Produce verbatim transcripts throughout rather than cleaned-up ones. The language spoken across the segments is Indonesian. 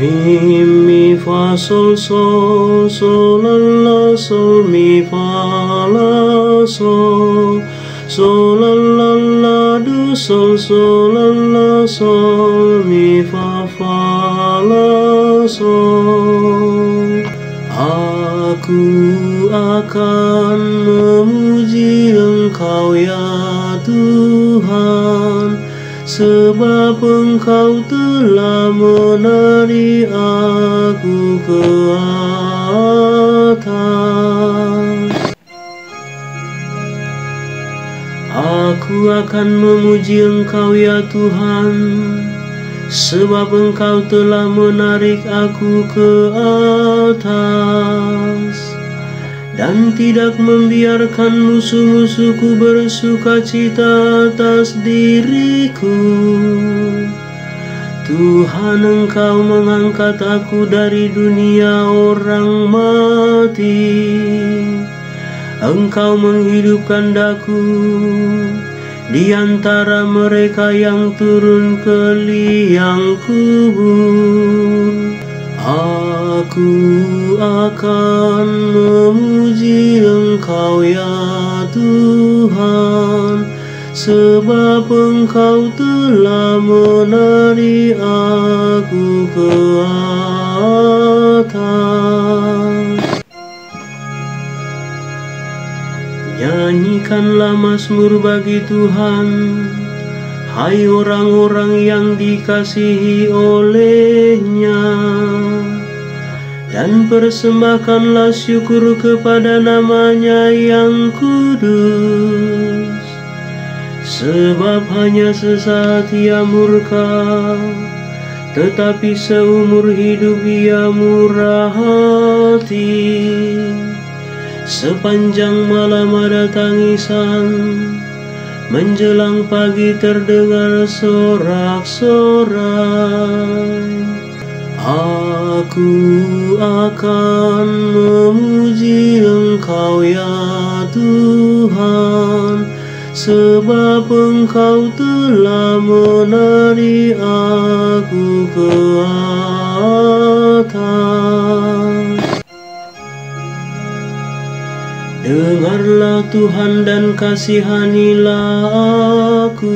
Mi, mi, fa, sol, sol, sol, la, la, sol, mi, fa, la, sol, sol, la, la, la, do, sol, sol, la, la, sol, mi, fa, fa, la, sol. Aku akan memuji Engkau ya Tuhan, sebab Engkau telah menarik aku ke atas. Aku akan memuji Engkau ya Tuhan, sebab Engkau telah menarik aku ke atas, dan tidak membiarkan musuh-musuhku bersukacita atas diriku. Tuhan, Engkau mengangkat aku dari dunia orang mati. Engkau menghidupkan daku di antara mereka yang turun ke liang kubur. Aku akan memuji Engkau ya Tuhan, sebab Engkau telah menarik aku ke atas. Nyanyikanlah mazmur bagi Tuhan, hai orang-orang yang dikasihi oleh-Nya, dan persembahkanlah syukur kepada nama-Nya yang kudus. Sebab hanya sesaat Ia murka, tetapi seumur hidup Ia murah hati. Sepanjang malam ada tangisan, menjelang pagi terdengar sorak-sorai. Aku akan memuji Engkau ya Tuhan, sebab Engkau telah menarik aku ke atas. Dengarlah Tuhan dan kasihanilah aku.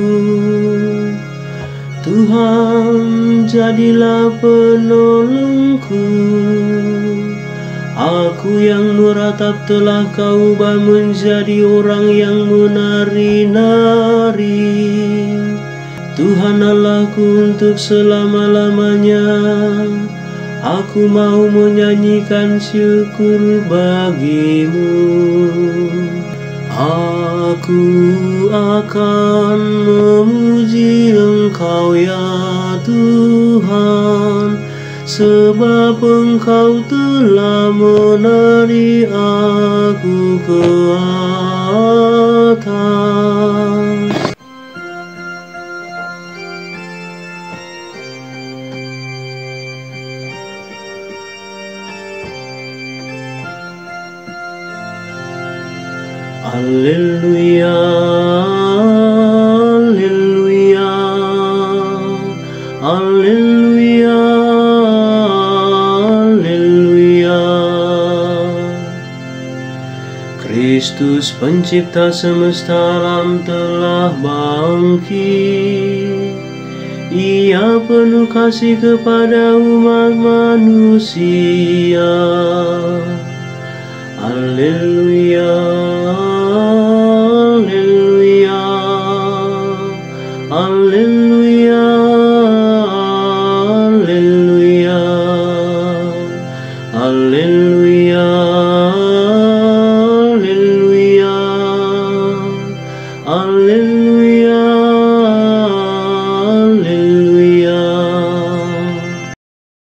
Tuhan, jadilah penolongku. Aku yang meratap telah Kau ubah menjadi orang yang menari-nari. Tuhan Allahku, untuk selama-lamanya aku mau menyanyikan syukur bagi-Mu. Aku akan memuji Engkau ya Tuhan, sebab Engkau telah menarik aku ke atas. Haleluya, haleluya, haleluya, haleluya. Kristus pencipta semesta alam telah bangkit. Ia penuh kasih kepada umat manusia. Haleluya, haleluya, haleluya, haleluya, haleluya.